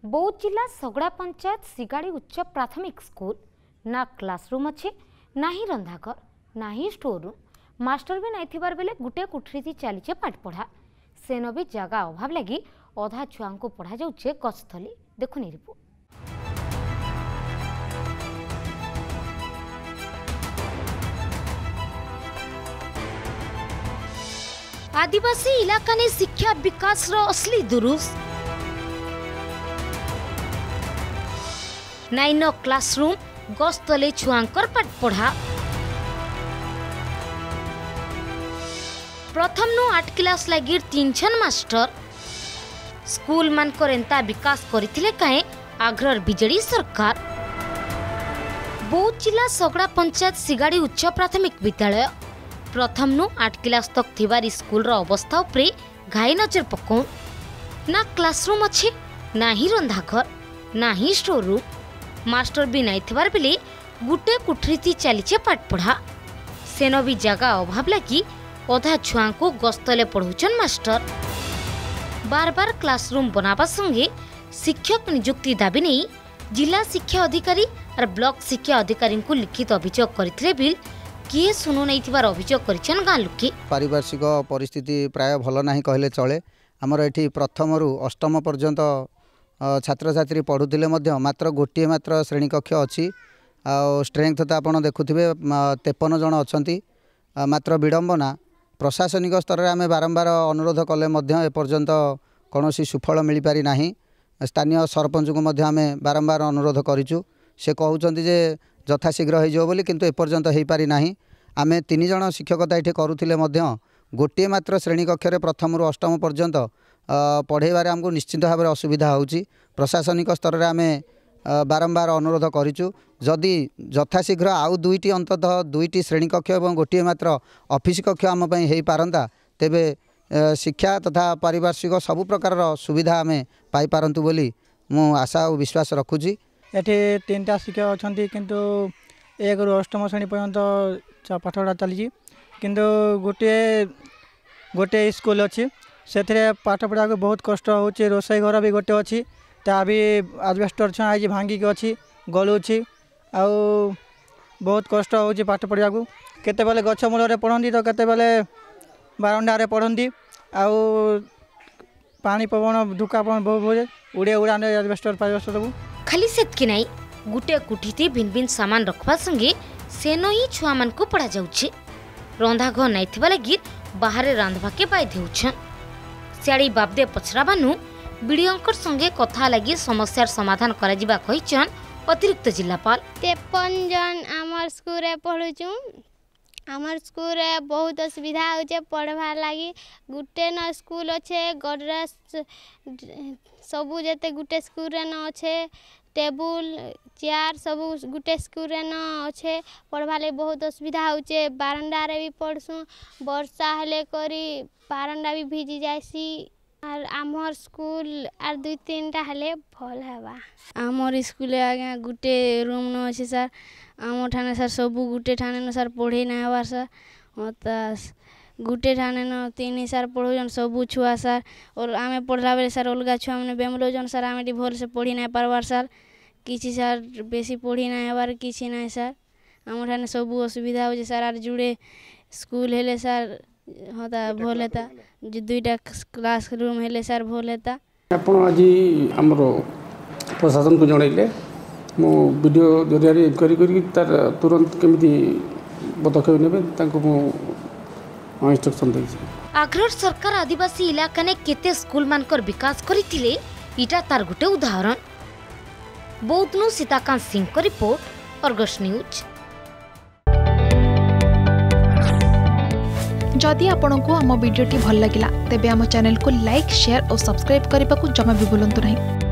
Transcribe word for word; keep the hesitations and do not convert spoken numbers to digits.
बौद्ध जिला सगड़ा पंचायत सिगाड़ी उच्च प्राथमिक स्कूल ना क्लासरूम अच्छे ना ही रंधाघर ना ही स्टोर रूम मास्टर भी नहीं थिबार बेले गुटे कुठरी चली पाठ पढ़ा सेन भी जगह अभाव लगी अधा छुआ को पढ़ा जाऊे गछस्थली देखुनी रिपोर्ट। आदिवासी इलाका ने शिक्षा विकास रो असली दुरुस नाइन क्लासरूम गस्तले छुआंकर पाठ पढ़ा प्रथम नु आठ क्लास लगी तीन छन मास्टर स्कूल मानकर एंता विकास करथिले काहे आग्रह बीजेडी सरकार। बौद्ध जिला सगड़ा पंचायत सिगाड़ी उच्च प्राथमिक विद्यालय प्रथम नु आठ क्लास तक थिबारी स्कूल रो अवस्था उपरे घाई नजर पकाउ ना क्लासरूम अच्छे ना ही रंधाघर ना ही स्टोर रूम मास्टर भी नहीं थिबार बेले गुटे कुठरी चलीचे पाठ पढ़ा सेन भी जगह अभाव लगी अधा छुआ को गस्तले पढ़ुचन मास्टर बार बार क्लासरूम बनावा संगे शिक्षक नियुक्ति दाबी नहीं जिला शिक्षा अधिकारी और ब्लॉक शिक्षा अधिकारी को लिखित अभियोग करथिले बिल किए सुनु नहीं थिबार अभियोग करिछन गां लोके। पारिपार्श्विक परिस्थिति प्राय भल नाही कहले चले हमर एठी प्रथम रु अष्टम पर्यंत छात्र छात्री पढ़ुथिले मध्य मात्र गोटे मात्र श्रेणी कक्ष अछि आ स्ट्रेंथ तो आपण देखुथिबे तेपन जन अछंती मात्र विडंबना प्रशासनिक स्तर में आम बारंबार अनुरोध कले एपर्यंत कौन सुफल मिल पारि नाही स्थानीय सरपंच को मध्य आम बारंबार अनुरोध करूँ से कहते जे यथाशीघ्र हो बोली किंतु एपर्यंत हो पारि नाही आम तीन जन शिक्षकता ये करुले गोटे मात्र श्रेणी कक्ष प्रथम रु अष्टम पर्यंत पढ़ेबार आमको निश्चित भाव में असुविधा होउची प्रशासनिक स्तर में आम बारंबार अनुरोध करूँ जदि यथाशीघ्र आउ दुईटी अंततः दुईटी श्रेणी कक्ष और गोटे मात्र ऑफिस कक्ष आम हो पारंता तेबे शिक्षा तथा पारिपार्श्विक सबु प्रकार सुविधा आम पाई पारंतु बोली मु आशा और विश्वास रखुची। एठी तीन टा शिक्षक अछंती किंतु एक रु अष्टम श्रेणी पर्यंत पाठपढ़ा चली किंतु गोटे गोटे स्कूल अच्छी से पाठ पढ़ा को बहुत कष्ट होची रोसई घर भी गोटे अच्छी ता भी आजबेस्टर छुआ आज भांगिक अच्छी गलुची आउ बहुत कष्ट होची पाठ पढ़ा को केते बेले गछ मूल पढ़ती तो केते बेले बारंडारे पढ़ती आउ पानी पवन धुका पवन बहुत उड़े उड़ा आजबेस्टर पाइबेस्टर सब खाली सेतकी नहीं गुटे कुठी भिन्न भिन्न सामान रखवा संगे सेनो ही छुआ मान को पढ़ा जाउछे रंधाघर नहीं थिबा लगी बाहर रांधवा के बाय देउछन सियाड़ी बाबदे पछराबानु वीडियोंकर संगे कथा लगी समस्यार समाधान करा जिबा कहिचन अतिरिक्त जिलापाल। तेपन जन आमर स्कूल रे पढ़ुचु आमर स्कूल रे बहुत असुविधा होचे पढ़वार लगी गुटे न स्कूल अच्छे गड्रेस सबू जते गुटे स्कूल रे न अच्छे टेबुल चेयर सबू गुटे स्कूल रे न अच्छे पढ़वा लगी बहुत असुविधा होचे बारंडा रे भी पढ़सु वर्षा हेले करी बारंडा भी भिजी जायसी और आमर स्कूल आर दुई तीन टा हेले भल हेबा। आमर स्कूल आगे गुटे रूम न अच्छे सर आम ठाने सर सबू गुटे ठाने न सर पढ़े ना हबार सर मतलब गुटे ठाने न तीन सर पढ़ोजन सबू छुआ सर और आमे पढ़ला बेले सर अलगा छुआ मैंने बेमलोजन सर आमे भल से पढ़ी ना पारबार सर किसी सर बेसी पढ़ी ना हबार किसी ना सर आम ठाने सबू असुविधा हो सर आर जुड़े स्कूल हेले सर होता भल हेता जो दुईटा क्लास रूम हेले सर भल हेता। आपण आज आमर प्रशासन को जनइले मो वीडियो जरिया इनक्वारी करी तार तुरंत केमिति पदक्षेप नेबे तांको मो इंस्ट्रक्शन देछि। आग्रह सरकार आदिवासी इलाका ने केते स्कूल मानकर विकास करिथिले इटा तार गुटे उदाहरण। बौद्ध नु सीताकांत सिंह को रिपोर्ट अर्गस न्यूज। जदि आपंक आम भिडी भल लगा तेब आम चैनल को लाइक शेयर और सब्सक्राइब करने को जमा भी भूलु नहीं।